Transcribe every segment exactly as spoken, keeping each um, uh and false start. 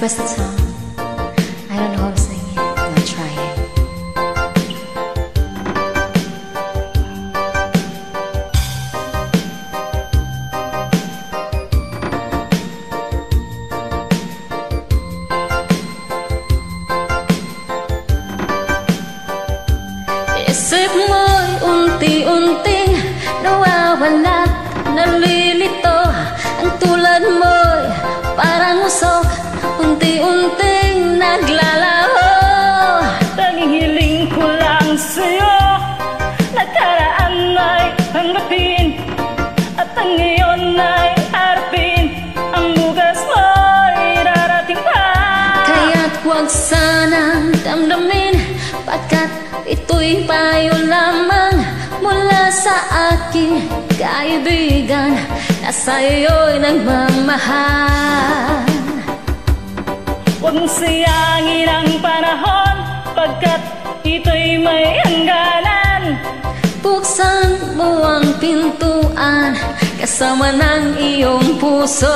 requested song. I don't know how to sing it. I'll try it. Isip mo'y unti-unting nawawala't nalilito. Ang tulad mo'y parang usok, unti-unting naglalaho. Tanging hiling ko lang sa'yo, nakaraan ay tanggapin, at ang ngayon ay harapin. Ang bukas mo'y darating pa. Kaya't huwag sanang damdamin, pagkat ito'y payo lamang mula sa aking kaibigan na sa'yo'y nagmamahal. Huwag mong sayangin ang panahon, pagkat ito'y may hangganan. Buksan mo ang pintuan kasama ng iyong puso.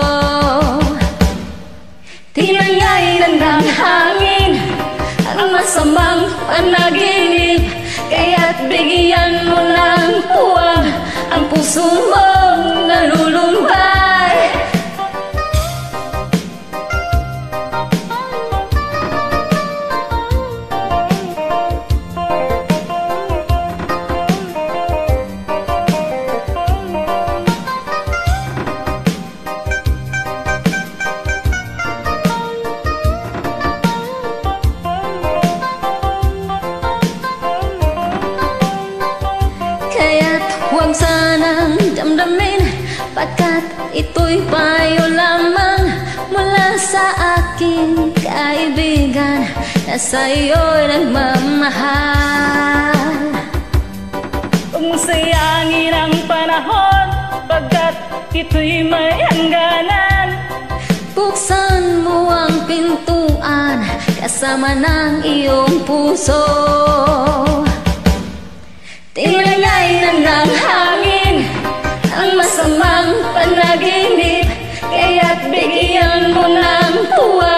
Tinangayin ng hangin ang masamang panaginip, kaya't bigyan mo ng puwang ang puso mong nalulumbay. Huwag sanang damdamin, pagkat ito'y payo lamang mula sa aking kaibigan na sa'yo'y nagmamahal. Huwag mong sayangin ang panahon, pagkat ito'y may hangganan. Buksan mo ang pintuan kasama ng iyong puso. Tinangayin ng hangin ang masamang panaginip, kaya't bigyan mo ng tuwa